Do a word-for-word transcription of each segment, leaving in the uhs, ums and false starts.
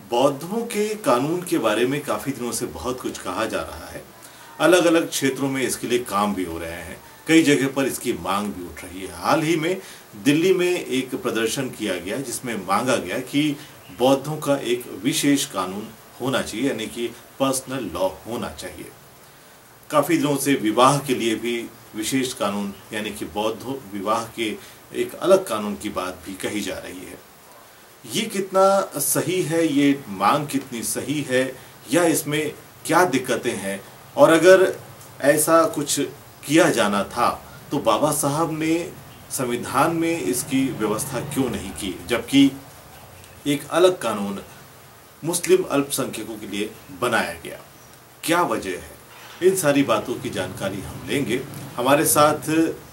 बौद्धों के कानून के बारे में काफी दिनों से बहुत कुछ कहा जा रहा है। अलग अलग क्षेत्रों में इसके लिए काम भी हो रहे हैं, कई जगह पर इसकी मांग भी उठ रही है। हाल ही में दिल्ली में एक प्रदर्शन किया गया जिसमें मांगा गया कि बौद्धों का एक विशेष कानून होना चाहिए, यानी कि पर्सनल लॉ होना चाहिए। काफी दिनों से विवाह के लिए भी विशेष कानून, यानी कि बौद्ध विवाह के एक अलग कानून की बात भी कही जा रही है। ये कितना सही है, ये मांग कितनी सही है, या इसमें क्या दिक्कतें हैं, और अगर ऐसा कुछ किया जाना था तो बाबा साहब ने संविधान में इसकी व्यवस्था क्यों नहीं की, जबकि एक अलग कानून मुस्लिम अल्पसंख्यकों के लिए बनाया गया। क्या वजह है, इन सारी बातों की जानकारी हम लेंगे। हमारे साथ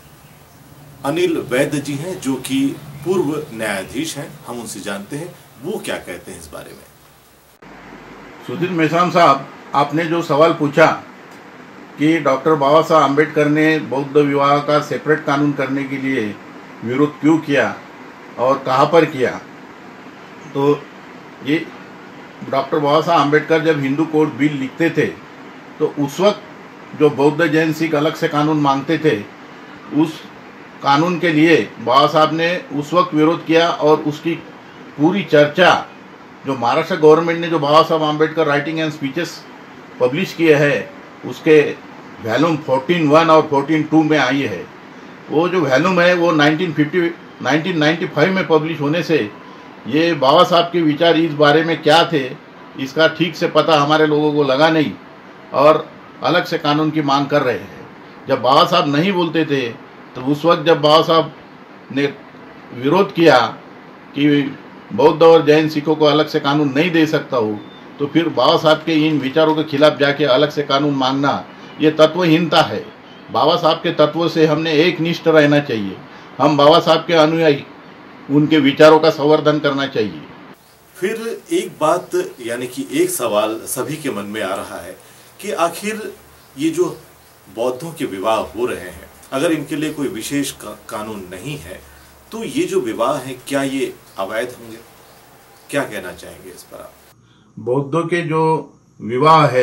अनिल वैद्य जी हैं जो कि पूर्व न्यायाधीश हैं, हम उनसे जानते हैं वो क्या कहते हैं इस बारे में। सुधीर मेहसान साहब, आपने जो सवाल पूछा कि डॉक्टर बाबा साहब आम्बेडकर ने बौद्ध विवाह का सेपरेट कानून करने के लिए विरोध क्यों किया और कहाँ पर किया, तो ये डॉक्टर बाबा साहब आम्बेडकर जब हिंदू कोड बिल लिखते थे तो उस वक्त जो बौद्ध जैन सिख अलग से कानून मांगते थे, उस कानून के लिए बाबा साहब ने उस वक्त विरोध किया। और उसकी पूरी चर्चा जो महाराष्ट्र गवर्नमेंट ने जो Baba Saheb Ambedkar writing and speeches publish किए हैं, उसके वॉल्यूम फोर्टीन वन और फोर्टीन टू में आई है। वो जो वॉल्यूम है वो nineteen fifty nineteen ninety five में पब्लिश होने से ये बाबा साहब के विचार इस बारे में क्या थे, इसका ठीक से पता हमारे लोगों को लगा नहीं, और अलग से कानून की मांग कर रहे हैं। जब बाबा साहब नहीं बोलते थे तो उस वक्त जब बाबा साहब ने विरोध किया कि बौद्ध और जैन सिखों को अलग से कानून नहीं दे सकता हूँ, तो फिर बाबा साहब के इन विचारों के खिलाफ जाके अलग से कानून मांगना ये तत्वहीनता है। बाबा साहब के तत्वों से हमने एक निष्ठ रहना चाहिए। हम बाबा साहब के अनुयायी, उनके विचारों का संवर्धन करना चाहिए। फिर एक बात, यानी कि एक सवाल सभी के मन में आ रहा है कि आखिर ये जो बौद्धों के विवाह हो रहे हैं, अगर इनके लिए कोई विशेष का, कानून नहीं है, तो ये जो विवाह है क्या ये अवैध होंगे? क्या कहना चाहेंगे इस पर आप? बौद्धों के जो विवाह है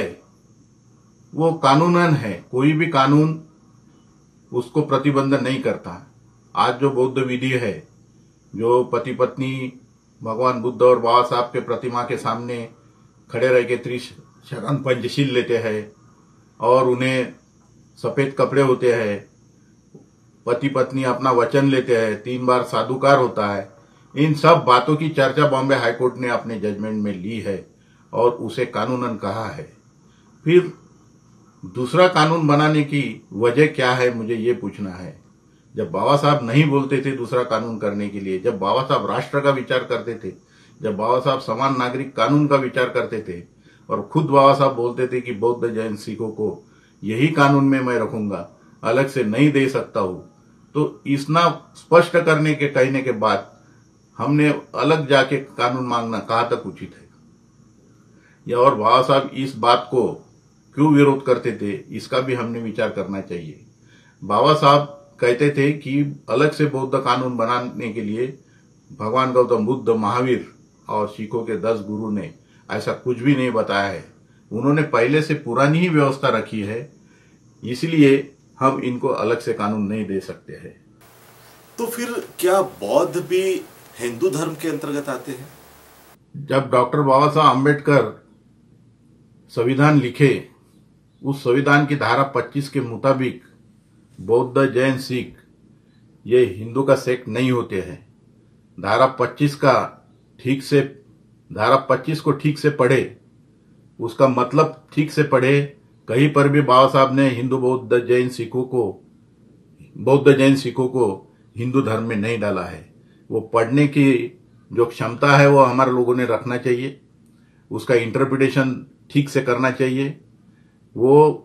वो कानूनन है, कोई भी कानून उसको प्रतिबंध नहीं करता। आज जो बौद्ध विधि है, जो पति पत्नी भगवान बुद्ध और बाबा साहब के प्रतिमा के सामने खड़े रह के त्रिशरण पंचशील लेते हैं और उन्हें सफेद कपड़े होते हैं, पति पत्नी अपना वचन लेते हैं, तीन बार साधुकार होता है, इन सब बातों की चर्चा बॉम्बे हाईकोर्ट ने अपने जजमेंट में ली है और उसे कानूनन कहा है। फिर दूसरा कानून बनाने की वजह क्या है, मुझे ये पूछना है। जब बाबा साहब नहीं बोलते थे दूसरा कानून करने के लिए, जब बाबा साहब राष्ट्र का विचार करते थे, जब बाबा साहब समान नागरिक कानून का विचार करते थे और खुद बाबा साहब बोलते थे कि बौद्ध जैन सिखों को यही कानून में मैं रखूंगा, अलग से नहीं दे सकता हूं, तो इतना स्पष्ट करने के कहने के बाद हमने अलग जाके कानून मांगना कहाँ तक उचित है? या और बाबा साहब इस बात को क्यों विरोध करते थे, इसका भी हमने विचार करना चाहिए। बाबा साहब कहते थे कि अलग से बौद्ध कानून बनाने के लिए भगवान गौतम बुद्ध, महावीर और सिखों के दस गुरु ने ऐसा कुछ भी नहीं बताया है। उन्होंने पहले से पुरानी ही व्यवस्था रखी है, इसलिए हम इनको अलग से कानून नहीं दे सकते हैं। तो फिर क्या बौद्ध भी हिंदू धर्म के अंतर्गत आते हैं? जब डॉक्टर बाबा साहब आम्बेडकर संविधान लिखे, उस संविधान की धारा पच्चीस के मुताबिक बौद्ध जैन सिख ये हिंदू का सेक्ट नहीं होते हैं। धारा पच्चीस का ठीक से धारा पच्चीस को ठीक से पढ़े, उसका मतलब ठीक से पढ़े। कहीं पर भी बाबा साहब ने हिंदू बौद्ध जैन सिखों को बौद्ध जैन सिखों को हिंदू धर्म में नहीं डाला है। वो पढ़ने की जो क्षमता है वो हमारे लोगों ने रखना चाहिए, उसका इंटरप्रिटेशन ठीक से करना चाहिए। वो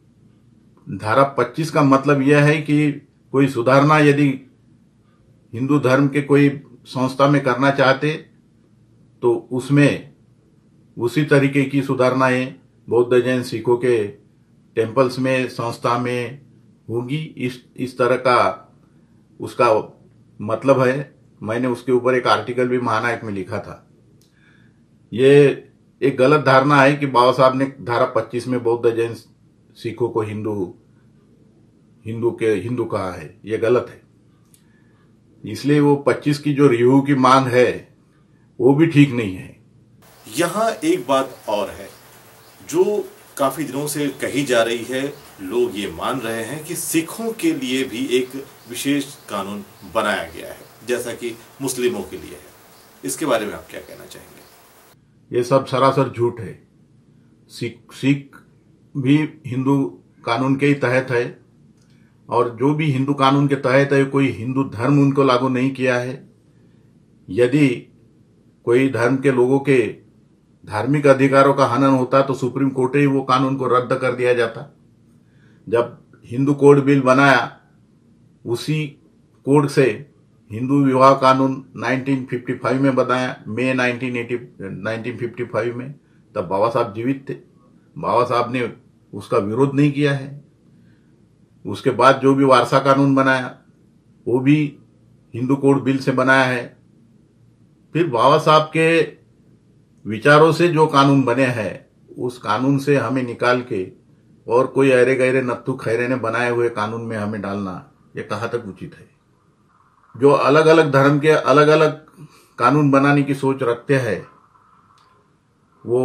धारा पच्चीस का मतलब यह है कि कोई सुधारना यदि हिंदू धर्म के कोई संस्था में करना चाहते तो उसमें उसी तरीके की सुधारणाएं बौद्ध जैन सिखों के टेम्पल्स में, संस्था में होगी। इस इस तरह का उसका मतलब है। मैंने उसके ऊपर एक आर्टिकल भी महानायक में लिखा था। ये एक गलत धारणा है कि बाबा साहब ने धारा पच्चीस में बौद्ध जैन सिखों को हिंदू हिंदू के हिंदू कहा है। ये गलत है। इसलिए वो पच्चीस की जो रिव्यू की मांग है वो भी ठीक नहीं है। यहाँ एक बात और है जो काफी दिनों से कही जा रही है, लोग ये मान रहे हैं कि सिखों के लिए भी एक विशेष कानून बनाया गया है जैसा कि मुस्लिमों के लिए है। इसके बारे में आप क्या कहना चाहेंगे? ये सब सरासर झूठ है। सिख सिख भी हिंदू कानून के ही तहत है और जो भी हिंदू कानून के तहत है कोई हिंदू धर्म उनको लागू नहीं किया है। यदि कोई धर्म के लोगों के धार्मिक अधिकारों का हनन होता तो सुप्रीम कोर्ट ही वो कानून को रद्द कर दिया जाता। जब हिंदू कोड बिल बनाया उसी कोड से हिंदू विवाह कानून उन्नीस सौ पचपन में बनाया, मई उन्नीस सौ पचपन में। तब बाबा साहब जीवित थे। बाबा साहब ने उसका विरोध नहीं किया है। उसके बाद जो भी वारसा कानून बनाया वो भी हिंदू कोड बिल से बनाया है। फिर बाबा साहब के विचारों से जो कानून बने हैं उस कानून से हमें निकाल के और कोई अरे गहरे नत्थु खैरे ने बनाए हुए कानून में हमें डालना ये कहाँ तक उचित है? जो अलग अलग धर्म के अलग अलग कानून बनाने की सोच रखते हैं वो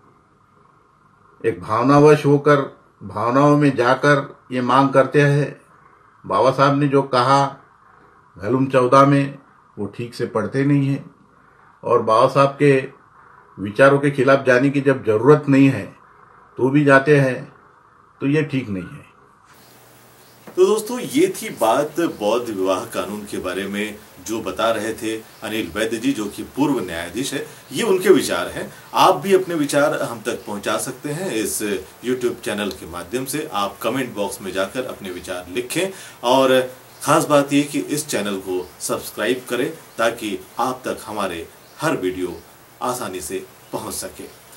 एक भावनावश होकर भावनाओं में जाकर ये मांग करते हैं। बाबा साहब ने जो कहा वॉल्यूम चौदह में वो ठीक से पढ़ते नहीं है और बाबा साहब के विचारों के खिलाफ जाने की जब जरूरत नहीं है तो भी जाते हैं, तो ये ठीक नहीं है। तो दोस्तों ये थी बात बौद्ध विवाह कानून के बारे में जो बता रहे थे अनिल वैद्य जी, जो कि पूर्व न्यायाधीश है। ये उनके विचार हैं। आप भी अपने विचार हम तक पहुंचा सकते हैं इस यूट्यूब चैनल के माध्यम से। आप कमेंट बॉक्स में जाकर अपने विचार लिखें और खास बात यह कि इस चैनल को सब्सक्राइब करें ताकि आप तक हमारे हर वीडियो आसानी से पहुंच सके।